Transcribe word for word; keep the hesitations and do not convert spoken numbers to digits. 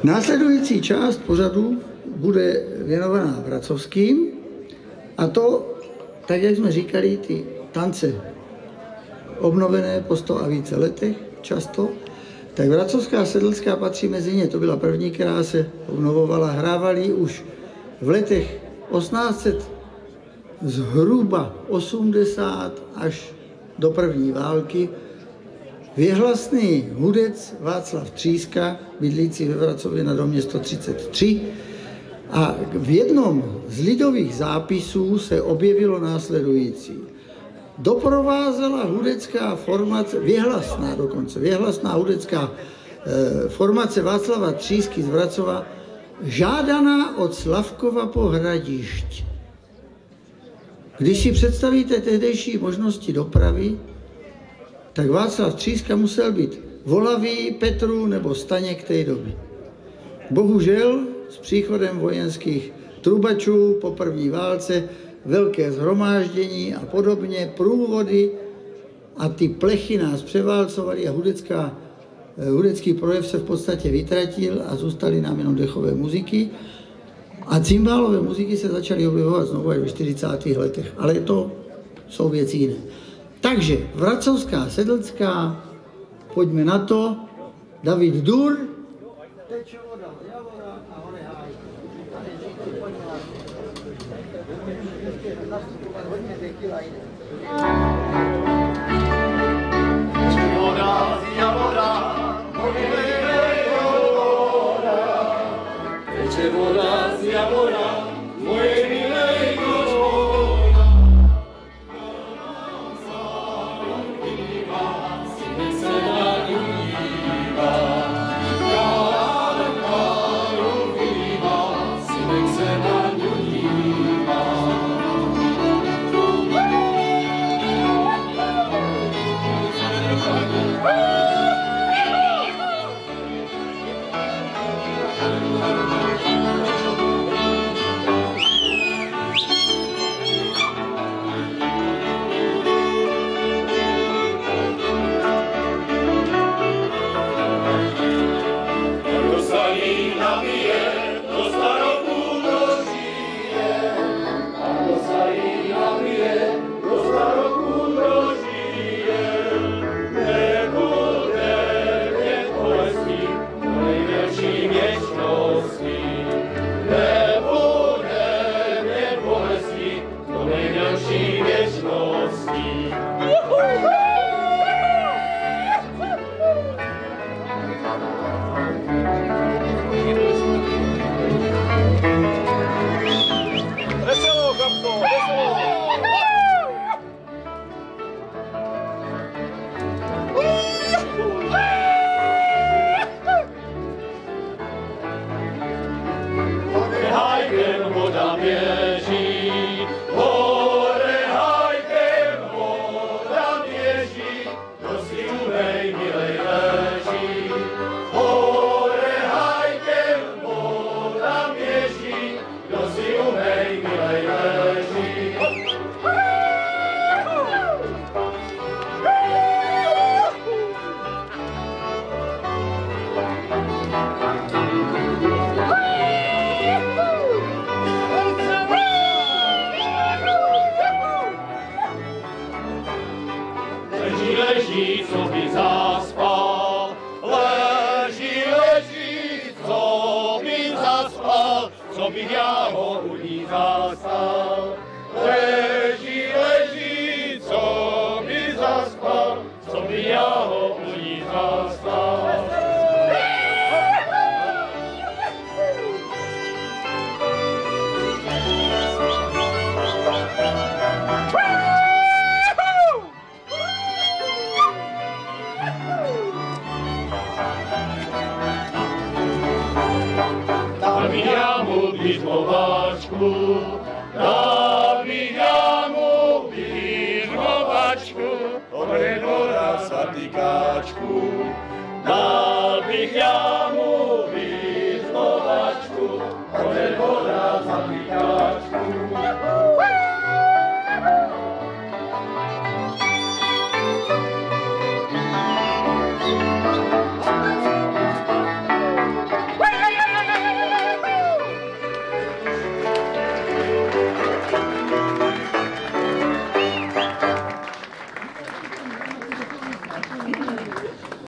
Následující část pořadu bude věnovaná Vracovským, a to, tak jak jsme říkali, ty tance obnovené po sto a více letech často, tak Vracovská sedlská patří mezi ně. To byla první, která se obnovovala. Hrávali už v letech osmnáct set zhruba osmdesát až do první války věhlasný hudec Václav Tříska, bydlící ve Vracově na domě sto třicet tři. A v jednom z lidových zápisů se objevilo následující. Doprovázela hudecká formace, věhlasná dokonce, věhlasná hudecká eh, formace Václava Třísky z Vracova, žádaná od Slavkova po Hradišť. Když si představíte tehdejší možnosti dopravy, tak Václav Tříska musel být volavý Petru nebo Staněk té doby. Bohužel s příchodem vojenských trubačů po první válce, velké shromáždění a podobně, průvody a ty plechy nás převálcovaly a hudecká, hudecký projev se v podstatě vytratil a zůstaly nám jenom dechové muziky. A cymbálové muziky se začaly objevovat znovu až ve čtyřicátých letech, ale to jsou věci jiné. Takže Vracovská sedlská, pojďme na to, David Dur, teče voda, javora a hore háj. Nastupovat hodně tequila jde. Teče voda, javora, hore voda. Teče voda, javora, moje milé voda. Dal bych já mu